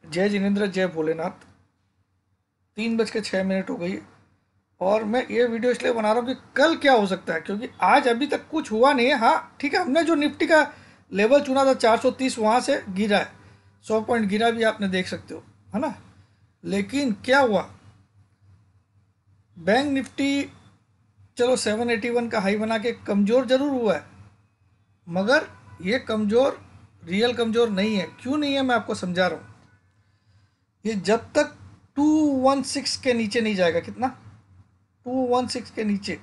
जय जिनेंद्र, जय भोलेनाथ। 3:06 हो गई है। और मैं ये वीडियो इसलिए बना रहा हूँ कि कल क्या हो सकता है, क्योंकि आज अभी तक कुछ हुआ नहीं है। हाँ ठीक है, हमने जो निफ्टी का लेवल चुना था 430, वहाँ से गिरा है। 100 पॉइंट गिरा भी, आपने देख सकते हो, है ना। लेकिन क्या हुआ, बैंक निफ्टी चलो 781 का हाई बना के कमज़ोर जरूर हुआ है, मगर ये कमज़ोर रियल कमज़ोर नहीं है। क्यों नहीं है, मैं आपको समझा रहा हूँ। ये जब तक 216 के नीचे नहीं जाएगा, कितना, 216 के नीचे,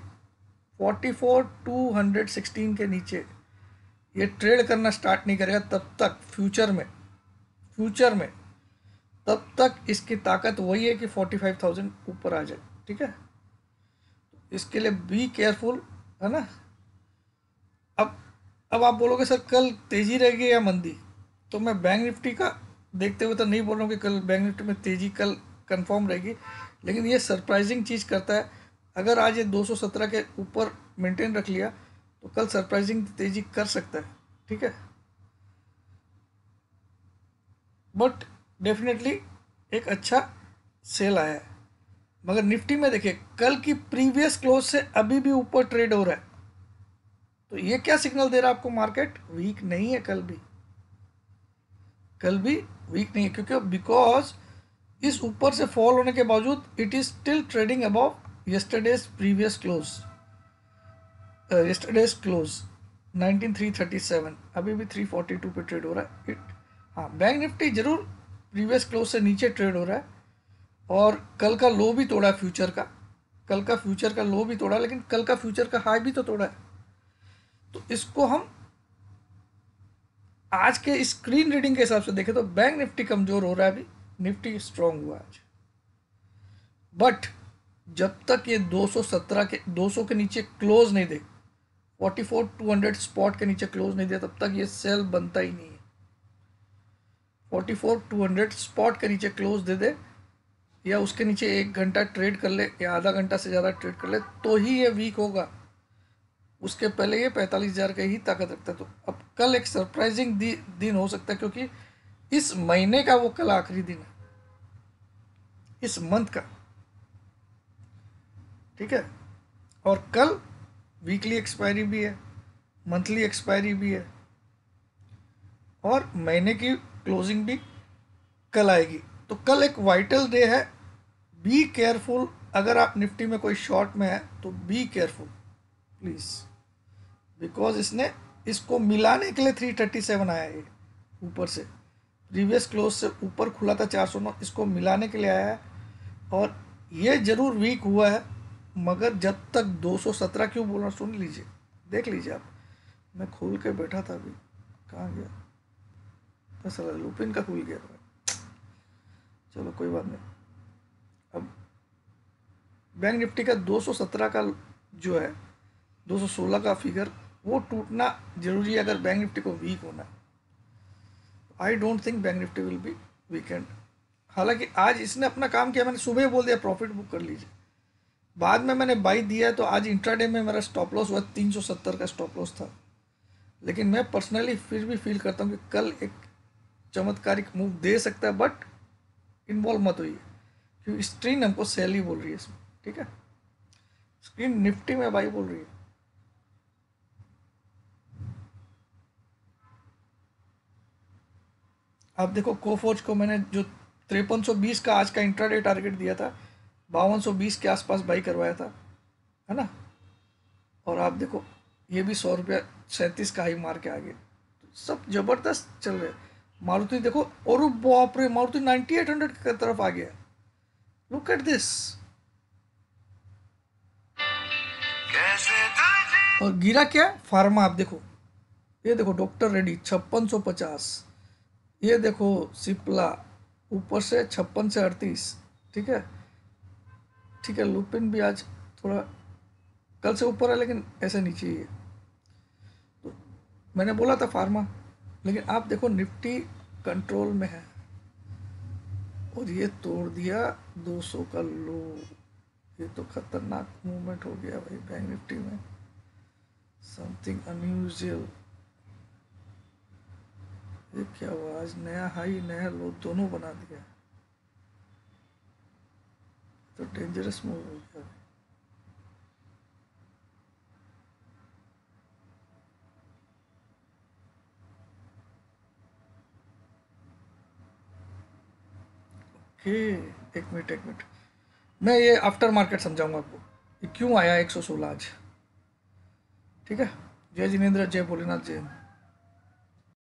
44,216 के नीचे ये ट्रेड करना स्टार्ट नहीं करेगा, तब तक फ्यूचर में तब तक इसकी ताकत वही है कि 45,000 ऊपर आ जाए। ठीक है, इसके लिए बी केयरफुल, है ना। अब अब आप बोलोगे सर कल तेजी रहेगी या मंदी, तो मैं बैंक निफ्टी का देखते हुए तो नहीं बोल रहा हूँ कि कल बैंक निफ्टी में तेजी कल कंफर्म रहेगी, लेकिन ये सरप्राइजिंग चीज़ करता है। अगर आज ये 217 के ऊपर मेंटेन रख लिया तो कल सरप्राइजिंग तेजी कर सकता है। ठीक है, बट डेफिनेटली एक अच्छा सेल आया है। मगर निफ्टी में देखिए, कल की प्रीवियस क्लोज से अभी भी ऊपर ट्रेड हो रहा है, तो ये क्या सिग्नल दे रहा है आपको, मार्केट वीक नहीं है। कल भी वीक नहीं है, क्योंकि बिकॉज इस ऊपर से फॉल होने के बावजूद it is still trading above yesterday's previous close, yesterday's close 19337, अभी भी 342 पे ट्रेड हो रहा है। इट, हाँ, बैंक निफ्टी जरूर प्रीवियस क्लोज से नीचे ट्रेड हो रहा है, और कल का लो भी तोड़ा है फ्यूचर का। कल का फ्यूचर का लो भी तोड़ा, लेकिन कल का फ्यूचर का हाई भी तो तोड़ा है। तो इसको हम आज के स्क्रीन रीडिंग के हिसाब से देखें तो बैंक निफ्टी कमजोर हो रहा है, अभी निफ्टी स्ट्रांग हुआ आज। बट जब तक ये 217 के 200 के नीचे क्लोज नहीं दे, 44,200 स्पॉट के नीचे क्लोज नहीं दे, तब तक ये सेल बनता ही नहीं है। 44,200 स्पॉट के नीचे क्लोज दे दे, या उसके नीचे 1 घंटा ट्रेड कर ले, या आधा घंटा से ज़्यादा ट्रेड कर ले, तो ही ये वीक होगा। उसके पहले ये 45,000 का ही ताकत रखता है। तो अब कल एक सरप्राइजिंग दिन हो सकता है, क्योंकि इस महीने का वो कल आखिरी दिन है, इस मंथ का। ठीक है, और कल वीकली एक्सपायरी भी है, मंथली एक्सपायरी भी है, और महीने की क्लोजिंग भी कल आएगी। तो कल एक वाइटल डे है। बी केयरफुल, अगर आप निफ्टी में कोई शॉर्ट में है तो बी केयरफुल प्लीज़, बिकॉज इसको मिलाने के लिए 337 आया है, ये ऊपर से प्रीवियस क्लोज से ऊपर खुला था 409, इसको मिलाने के लिए आया है। और ये जरूर वीक हुआ है, मगर जब तक 217, क्यों बोल रहा, सुन लीजिए, देख लीजिए आप। मैं खोल के बैठा था, अभी कहाँ गया, बस लुपिन का खुल गया। चलो कोई बात नहीं। अब बैंक निफ्टी का 217 का जो है, 216 का फिगर, वो टूटना जरूरी है अगर बैंक निफ्टी को वीक होना है। I don't think bank Nifty will be weakened. हालांकि आज इसने अपना काम किया, मैंने सुबह बोल दिया प्रॉफिट बुक कर लीजिए, बाद में मैंने बाई दिया है, तो आज इंट्राडे में मेरा स्टॉप लॉस हुआ 370 का स्टॉप लॉस था। लेकिन मैं पर्सनली फिर भी फील करता हूँ कि कल एक चमत्कारिक मूव दे सकता है, बट इन्वॉल्व मत होइए, क्योंकि स्क्रीन हमको सेल ही बोल रही है इसमें। ठीक है, स्क्रीन निफ्टी में बाई बोल रही है। आप देखो कोफोर्ज को मैंने जो 5320 का आज का इंट्राडे टारगेट दिया था, 5220 के आसपास बाई करवाया था, है ना। और आप देखो ये भी 100 रुपया 37 का हाई मार के आ गए, तो सब जबरदस्त चल रहे। मारुति देखो, और बाप रे, मारुति 9800 की तरफ आ गया। Look at this. और गिरा क्या, फार्मा, आप देखो, ये देखो डॉक्टर रेड्डी 5650, ये देखो सिप्ला ऊपर से 56 से 38। ठीक है, ठीक है, लुपिन भी आज थोड़ा कल से ऊपर है, लेकिन ऐसे नीचे ही है। तो मैंने बोला था फार्मा, लेकिन आप देखो निफ्टी कंट्रोल में है, और ये तोड़ दिया 200 का लो। ये तो खतरनाक मूवमेंट हो गया भाई बैंक निफ्टी में, समथिंग अनयूजुअल। ये क्या हुआ आज, नया हाई नया लो दोनों बना दिया, तो डेंजरस मूव हो गया। ओके, एक मिनट, मैं ये आफ्टर मार्केट समझाऊंगा आपको ये क्यों आया 116 आज। ठीक है, जय जिनेन्द्र, जय भोलेनाथ, जय हिंद।